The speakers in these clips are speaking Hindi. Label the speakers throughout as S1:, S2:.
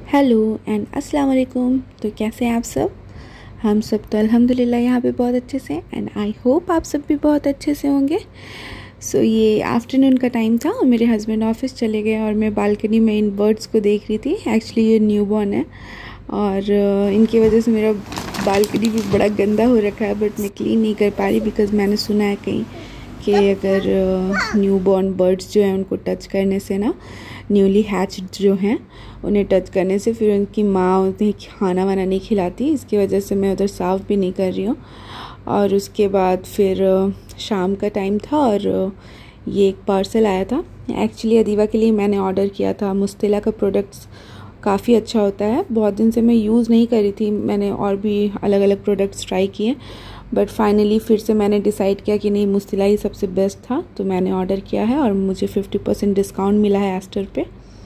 S1: हेलो एंड अस्सलाम वालेकुम। तो कैसे हैं आप सब? हम सब तो अल्हम्दुलिल्लाह यहाँ पे बहुत अच्छे से एंड आई होप आप सब भी बहुत अच्छे से होंगे। ये आफ्टरनून का टाइम था और मेरे हस्बैंड ऑफिस चले गए और मैं बालकनी में इन बर्ड्स को देख रही थी। एक्चुअली ये न्यूबॉर्न है और इनकी वजह से मेरा बालकनी भी बड़ा गंदा हो रखा है, बट मैं क्लीन नहीं कर पा रही बिकॉज़ मैंने सुना है कहीं कि अगर न्यूबॉर्न बर्ड्स जो हैं उनको टच करने से ना, न्यूली हैच्ड जो हैं उन्हें टच करने से फिर उनकी माँ उन्हें खाना वाना नहीं खिलाती। इसकी वजह से मैं उधर साफ़ भी नहीं कर रही हूँ। और उसके बाद फिर शाम का टाइम था और ये एक पार्सल आया था। एक्चुअली अदीवा के लिए मैंने ऑर्डर किया था। मुस्तिला का प्रोडक्ट्स काफ़ी अच्छा होता है। बहुत दिन से मैं यूज़ नहीं कर रही थी, मैंने और भी अलग अलग प्रोडक्ट्स ट्राई किए, बट फाइनली फिर से मैंने डिसाइड किया कि नहीं, मुस्तिला ही सबसे बेस्ट था। तो मैंने ऑर्डर किया है और मुझे 50% डिस्काउंट मिला है एस्टर पे।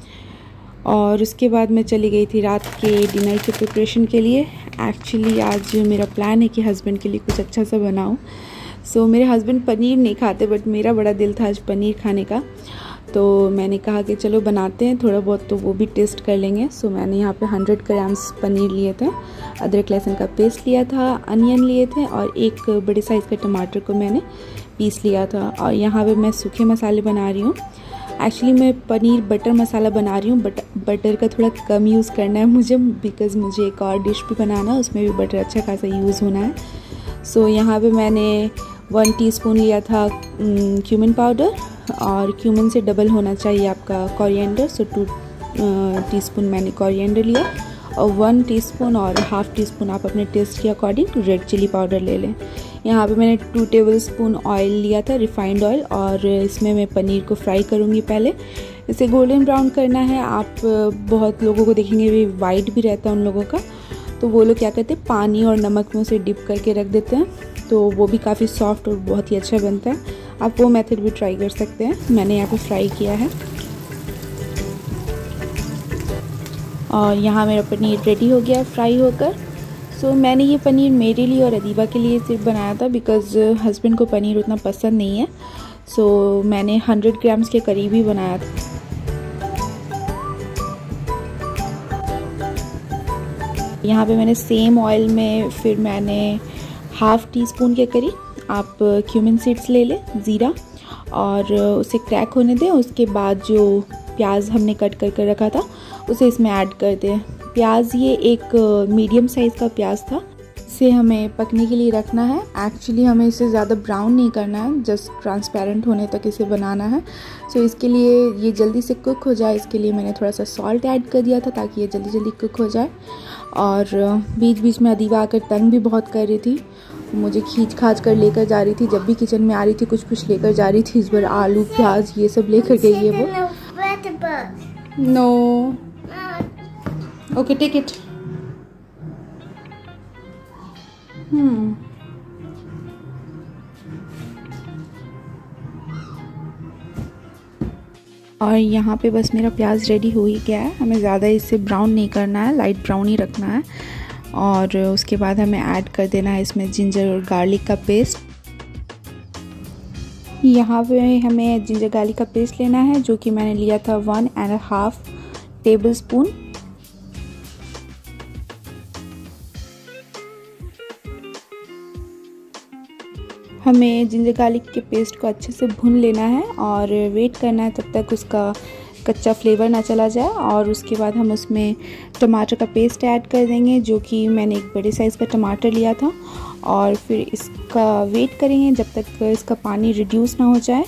S1: और उसके बाद मैं चली गई थी रात के डिनर के प्रिपरेशन के लिए। एक्चुअली आज मेरा प्लान है कि हस्बैंड के लिए कुछ अच्छा सा बनाऊं। मेरे हस्बैंड पनीर नहीं खाते, बट मेरा बड़ा दिल था आज पनीर खाने का। तो मैंने कहा कि चलो बनाते हैं थोड़ा बहुत, तो वो भी टेस्ट कर लेंगे। मैंने यहाँ पे 100 ग्राम्स पनीर लिए थे, अदरक लहसुन का पेस्ट लिया था, अनियन लिए थे और एक बड़े साइज़ का टमाटर को मैंने पीस लिया था। और यहाँ पे मैं सूखे मसाले बना रही हूँ। एक्चुअली मैं पनीर बटर मसाला बना रही हूँ, बट बटर का थोड़ा कम यूज़ करना है मुझे, बिकॉज़ मुझे एक और डिश भी बनाना है, उसमें भी बटर अच्छा खासा यूज़ होना है। यहाँ पे मैंने 1 टीस्पून लिया था क्यूमिन पाउडर, और क्यूमिन से डबल होना चाहिए आपका कोरिएंडर। 2 टीस्पून मैंने कोरिएंडर लिया और 1 टीस्पून और हाफ़ टीस्पून आप अपने टेस्ट के अकॉर्डिंग रेड चिली पाउडर ले लें। यहाँ पे मैंने 2 टेबलस्पून ऑयल लिया था, रिफाइंड ऑयल, और इसमें मैं पनीर को फ्राई करूँगी। पहले इसे गोल्डन ब्राउन करना है। आप बहुत लोगों को देखेंगे भी वाइट भी रहता है उन लोगों का, तो वो लोग क्या करते हैं, पानी और नमक में उसे डिप करके रख देते हैं, तो वो भी काफ़ी सॉफ्ट और बहुत ही अच्छा बनता है। आप वो मेथड भी ट्राई कर सकते हैं। मैंने यहाँ पे फ्राई किया है और यहाँ मेरा पनीर रेडी हो गया फ्राई होकर। मैंने ये पनीर मेरे लिए और अदीबा के लिए सिर्फ बनाया था, बिकॉज़ हस्बैंड को पनीर उतना पसंद नहीं है। मैंने 100 ग्राम्स के करीब ही बनाया था। यहाँ पे मैंने सेम ऑयल में फिर मैंने हाफ़ टीस्पून के करीब आप क्यूमिन सीड्स ले लें, ज़ीरा, और उसे क्रैक होने दें। उसके बाद जो प्याज हमने कट कर रखा था उसे इसमें ऐड कर दें। प्याज ये एक मीडियम साइज़ का प्याज था। इसे हमें पकने के लिए रखना है। एक्चुअली हमें इसे ज़्यादा ब्राउन नहीं करना है, जस्ट ट्रांसपेरेंट होने तक इसे बनाना है। इसके लिए ये जल्दी से कुक हो जाए, इसके लिए मैंने थोड़ा सा सॉल्ट ऐड कर दिया था ताकि ये जल्दी जल्दी कुक हो जाए। और बीच बीच में अदीबा आकर तंग भी बहुत कर रही थी, मुझे खींच खाच कर लेकर जा रही थी। जब भी किचन में आ रही थी कुछ कुछ लेकर जा रही थी। इस बार आलू प्याज ये सब लेकर गई है वो। No, okay take it. और यहाँ पे बस मेरा प्याज रेडी हो ही गया है। हमें ज़्यादा इसे ब्राउन नहीं करना है, लाइट ब्राउन ही रखना है। और उसके बाद हमें ऐड कर देना है इसमें जिंजर और गार्लिक का पेस्ट। यहाँ पे हमें जिंजर गार्लिक का पेस्ट लेना है, जो कि मैंने लिया था 1.5 टेबलस्पून। हमें जिंजर गार्लिक के पेस्ट को अच्छे से भून लेना है और वेट करना है तब तक उसका कच्चा फ्लेवर ना चला जाए। और उसके बाद हम उसमें टमाटर का पेस्ट ऐड कर देंगे, जो कि मैंने एक बड़े साइज़ का टमाटर लिया था। और फिर इसका वेट करेंगे जब तक इसका पानी रिड्यूस ना हो जाए।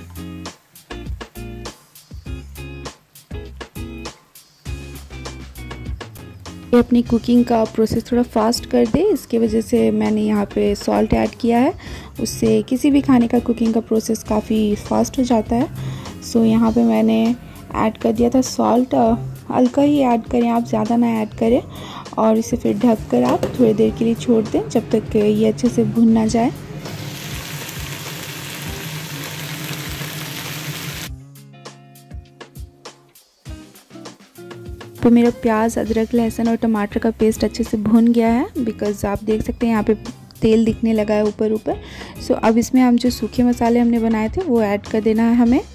S1: अपनी कुकिंग का प्रोसेस थोड़ा फास्ट कर दे, इसकी वजह से मैंने यहाँ पे सॉल्ट ऐड किया है। उससे किसी भी खाने का कुकिंग का प्रोसेस काफ़ी फास्ट हो जाता है। यहाँ पे मैंने ऐड कर दिया था सॉल्ट। हल्का ही ऐड करें आप, ज़्यादा ना ऐड करें। और इसे फिर ढक कर आप थोड़ी देर के लिए छोड़ दें जब तक ये अच्छे से भुन ना जाए। तो मेरा प्याज, अदरक, लहसुन और टमाटर का पेस्ट अच्छे से भुन गया है, बिकॉज़ आप देख सकते हैं यहाँ पे तेल दिखने लगा है ऊपर ऊपर। अब इसमें हम जो सूखे मसाले हमने बनाए थे वो ऐड कर देना है हमें।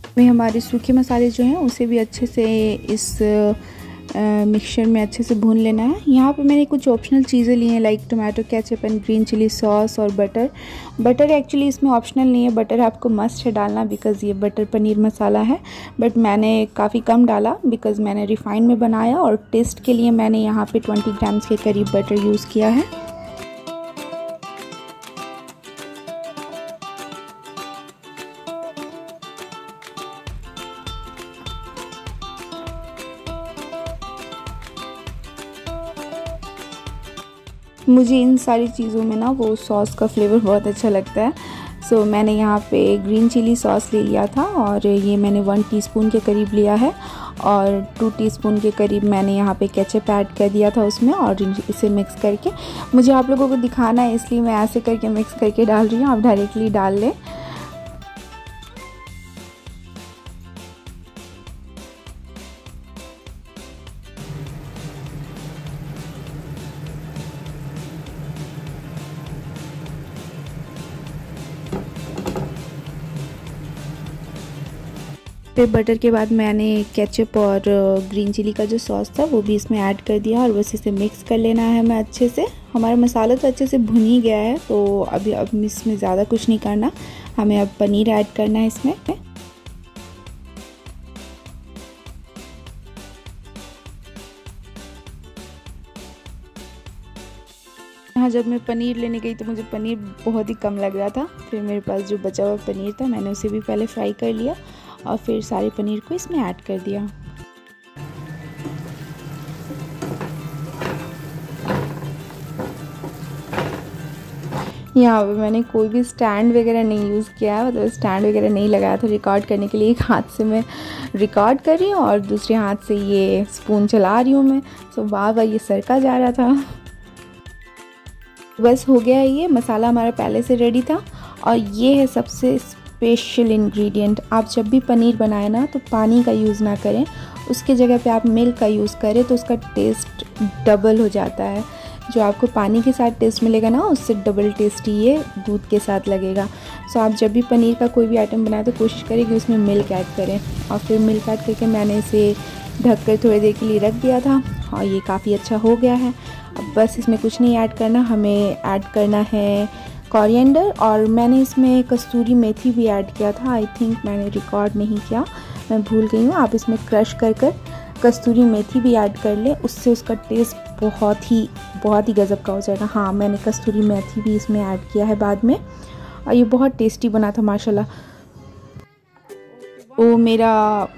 S1: में हमारे सूखे मसाले जो हैं उसे भी अच्छे से इस मिक्सचर में अच्छे से भून लेना है। यहाँ पे मैंने कुछ ऑप्शनल चीज़ें ली हैं, like tomato ketchup and green chilli sauce और बटर। बटर एक्चुअली इसमें ऑप्शनल नहीं है, बटर आपको मस्ट है डालना बिकॉज़ ये बटर पनीर मसाला है, बट मैंने काफ़ी कम डाला बिकॉज़ मैंने रिफाइंड में बनाया और टेस्ट के लिए मैंने यहाँ पे 20 ग्राम्स के करीब बटर यूज़ किया है। मुझे इन सारी चीज़ों में ना वो सॉस का फ्लेवर बहुत अच्छा लगता है। सो मैंने यहाँ पे ग्रीन चिली सॉस ले लिया था और ये मैंने 1 टीस्पून के करीब लिया है और 2 टीस्पून के करीब मैंने यहाँ पे केचप ऐड कर दिया था उसमें और इसे मिक्स करके, मुझे आप लोगों को दिखाना है इसलिए मैं ऐसे करके मिक्स करके डाल रही हूँ, आप डायरेक्टली डाल लें। फिर बटर के बाद मैंने केचप और ग्रीन चिली का जो सॉस था वो भी इसमें ऐड कर दिया और बस इसे मिक्स कर लेना है हमें अच्छे से। हमारा मसाला तो अच्छे से भुन ही गया है, तो अब इसमें ज़्यादा कुछ नहीं करना, हमें अब पनीर ऐड करना है इसमें। यहाँ जब मैं पनीर लेने गई तो मुझे पनीर बहुत ही कम लग रहा था, फिर मेरे पास जो बचा हुआ पनीर था मैंने उसे भी पहले फ्राई कर लिया और फिर सारे पनीर को इसमें ऐड कर दिया। यहाँ पे मैंने कोई भी स्टैंड वगैरह नहीं यूज़ किया है, मतलब स्टैंड वगैरह नहीं लगाया था रिकॉर्ड करने के लिए। एक हाथ से मैं रिकॉर्ड कर रही हूँ और दूसरे हाथ से ये स्पून चला रही हूँ मैं, सो बार बार ये सरका जा रहा था। बस हो गया है, ये मसाला हमारा पहले से रेडी था। और ये है सबसे स्पेशल इंग्रेडिएंट, आप जब भी पनीर बनाएं ना तो पानी का यूज़ ना करें, उसके जगह पे आप मिल्क का यूज़ करें तो उसका टेस्ट डबल हो जाता है। जो आपको पानी के साथ टेस्ट मिलेगा ना उससे डबल टेस्टी ये दूध के साथ लगेगा। सो आप जब भी पनीर का कोई भी आइटम बनाएं तो कोशिश करें कि उसमें मिल्क ऐड करें। और फिर मिल्क ऐड करके मैंने इसे ढककर थोड़ी देर के लिए रख दिया था और ये काफ़ी अच्छा हो गया है। अब बस इसमें कुछ नहीं ऐड करना, हमें ऐड करना है कोरिएंडर और मैंने इसमें कस्तूरी मेथी भी ऐड किया था। आई थिंक मैंने रिकॉर्ड नहीं किया, मैं भूल गई हूँ। आप इसमें क्रश कर कस्तूरी मेथी भी ऐड कर लें, उससे उसका टेस्ट बहुत ही गज़ब का हो जाएगा। हाँ, मैंने कस्तूरी मेथी भी इसमें ऐड किया है बाद में और ये बहुत टेस्टी बना था माशाल्लाह। ओ मेरा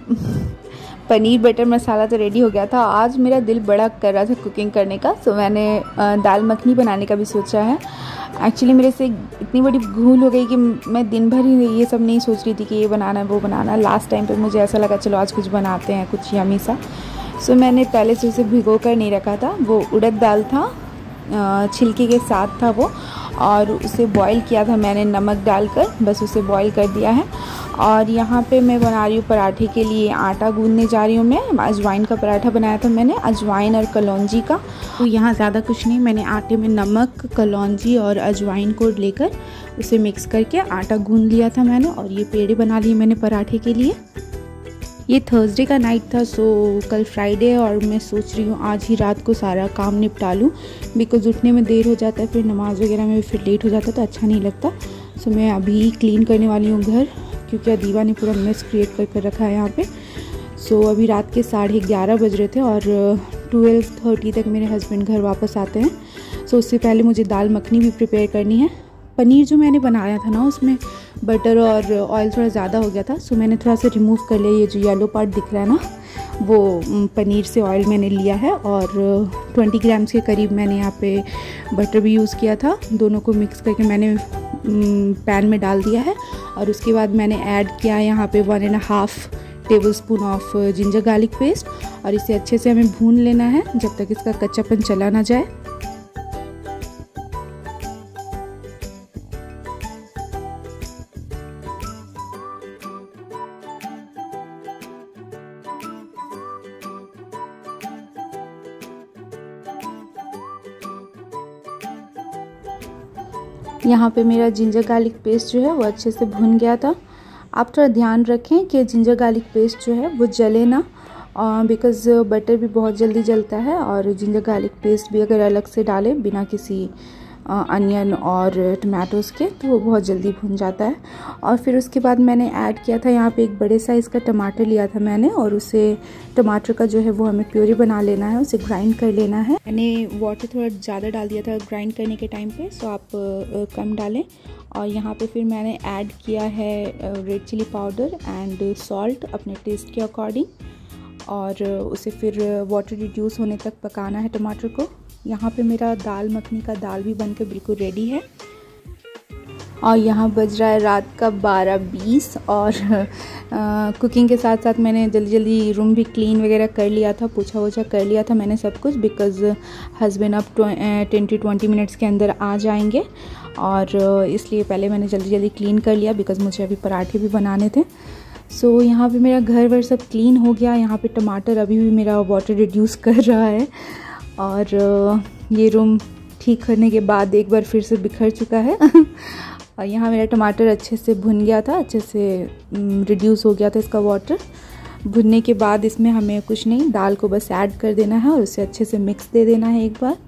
S1: पनीर बटर मसाला तो रेडी हो गया था। आज मेरा दिल बड़ा कर रहा था कुकिंग करने का, सो मैंने दाल मखनी बनाने का भी सोचा है। एक्चुअली मेरे से इतनी बड़ी भूल हो गई कि मैं दिन भर ही ये सब नहीं सोच रही थी कि ये बनाना है वो बनाना। लास्ट टाइम पे मुझे ऐसा लगा चलो आज कुछ बनाते हैं, कुछ यम्मी सा। सो मैंने पहले से उसे भिगो कर नहीं रखा था, वो उड़द दाल था, छिलके के साथ था वो, और उसे बॉईल किया था मैंने नमक डालकर, बस उसे बॉईल कर दिया है। और यहाँ पे मैं बना रही हूँ पराठे के लिए आटा गूंदने जा रही हूँ मैं। अजवाइन का पराठा बनाया था मैंने, अजवाइन और कलौंजी का। तो यहाँ ज़्यादा कुछ नहीं, मैंने आटे में नमक, कलौंजी और अजवाइन को लेकर उसे मिक्स करके आटा गूंद लिया था मैंने और ये पेड़े बना लिए मैंने पराठे के लिए। ये थर्सडे का नाइट था, सो कल फ्राइडे और मैं सोच रही हूँ आज ही रात को सारा काम निपटा लूँ बिकॉज़ उठने में देर हो जाता है, फिर नमाज़ वगैरह में फिर लेट हो जाता है तो अच्छा नहीं लगता। सो मैं अभी क्लीन करने वाली हूँ घर, क्योंकि अदीबा ने पूरा मेस क्रिएट कर रखा है यहाँ पे। सो अभी रात के 11:30 बज रहे थे और 12:30 तक मेरे हस्बैंड घर वापस आते हैं। सो उससे पहले मुझे दाल मखनी भी प्रिपेयर करनी है। पनीर जो मैंने बनाया था ना उसमें बटर और ऑयल थोड़ा ज़्यादा हो गया था, सो मैंने थोड़ा सा रिमूव कर लिया। ये जो येलो पार्ट दिख रहा है ना वो पनीर से ऑयल मैंने लिया है और 20 ग्राम्स के करीब मैंने यहाँ पे बटर भी यूज़ किया था। दोनों को मिक्स करके मैंने पैन में डाल दिया है और उसके बाद मैंने ऐड किया यहाँ पे 1.5 tablespoon of ginger garlic paste और इसे अच्छे से हमें भून लेना है जब तक इसका कच्चापन चला ना जाए। यहाँ पे मेरा जिंजर गार्लिक पेस्ट जो है वो अच्छे से भुन गया था आप थोड़ा ध्यान रखें कि जिंजर गार्लिक पेस्ट जो है वो जले ना, बिकॉज़ बटर भी बहुत जल्दी जलता है और जिंजर गार्लिक पेस्ट भी अगर अलग से डालें बिना किसी अनियन और टमाटोज़ के तो वो बहुत जल्दी भुन जाता है। और फिर उसके बाद मैंने ऐड किया था यहाँ पे एक बड़े साइज़ का टमाटर लिया था मैंने, और उसे टमाटर का जो है वो हमें प्यूरी बना लेना है, उसे ग्राइंड कर लेना है। मैंने वाटर थोड़ा ज़्यादा डाल दिया था ग्राइंड करने के टाइम पे, सो आप कम डालें। और यहाँ पे फिर मैंने ऐड किया है red chilli powder and salt अपने टेस्ट के अकॉर्डिंग, और उसे फिर वाटर रिड्यूस होने तक पकाना है टमाटर को। यहाँ पे मेरा दाल मखनी का दाल भी बनकर बिल्कुल रेडी है। और यहाँ बज रहा है रात का 12:20 और कुकिंग के साथ साथ मैंने जल्दी जल्दी रूम भी क्लीन वगैरह कर लिया था, पोछा वोछा कर लिया था मैंने सब कुछ, बिकॉज़ हस्बैंड अब 10 to 20 मिनट्स के अंदर आ जाएंगे, और इसलिए पहले मैंने जल्दी जल्दी क्लीन कर लिया बिकॉज़ मुझे अभी पराठे भी बनाने थे। सो यहाँ पे मेरा घर वर सब क्लीन हो गया। यहाँ पे टमाटर अभी भी मेरा वाटर रिड्यूस कर रहा है, और ये रूम ठीक करने के बाद एक बार फिर से बिखर चुका है। और यहाँ मेरा टमाटर अच्छे से भुन गया था, अच्छे से रिड्यूस हो गया था इसका वाटर। भुनने के बाद इसमें हमें कुछ नहीं, दाल को बस ऐड कर देना है और उसे अच्छे से मिक्स दे देना है एक बार।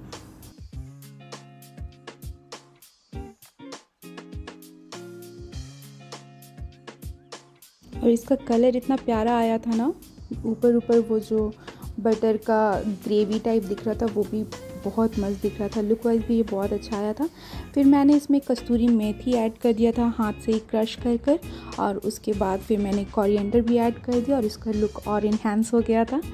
S1: और इसका कलर इतना प्यारा आया था ना, ऊपर ऊपर वो जो बटर का ग्रेवी टाइप दिख रहा था वो भी बहुत मस्त दिख रहा था। लुक वाइज भी ये बहुत अच्छा आया था। फिर मैंने इसमें कस्तूरी मेथी ऐड कर दिया था हाथ से ही क्रश कर कर, और उसके बाद फिर मैंने कोरिएंडर भी ऐड कर दिया और इसका लुक और इन्हेंस हो गया था।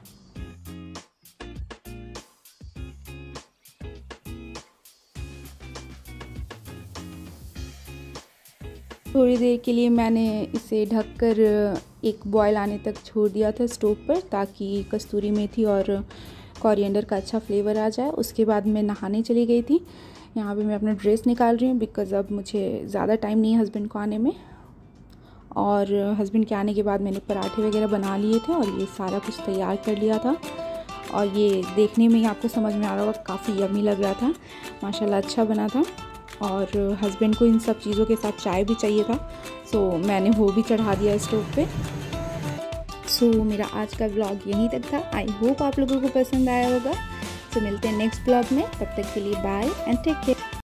S1: थोड़ी देर के लिए मैंने इसे ढककर एक बॉयल आने तक छोड़ दिया था स्टोव पर, ताकि कस्तूरी मेथी और कोरिएंडर का अच्छा फ्लेवर आ जाए। उसके बाद मैं नहाने चली गई थी। यहाँ पे मैं अपना ड्रेस निकाल रही हूँ बिकॉज़ अब मुझे ज़्यादा टाइम नहीं है हस्बैंड को आने में, और हस्बैंड के आने के बाद मैंने पराठे वगैरह बना लिए थे और ये सारा कुछ तैयार कर लिया था। और ये देखने में ही आपको समझ में आ रहा होगा, काफ़ी यम्मी लग रहा था, माशाल्लाह अच्छा बना था। और हस्बैंड को इन सब चीज़ों के साथ चाय भी चाहिए था, सो मैंने वो भी चढ़ा दिया स्टोव पे। सो मेरा आज का व्लॉग यहीं तक था। आई होप आप लोगों को पसंद आया होगा। सो मिलते हैं नेक्स्ट व्लॉग में, तब तक के लिए बाय एंड टेक केयर।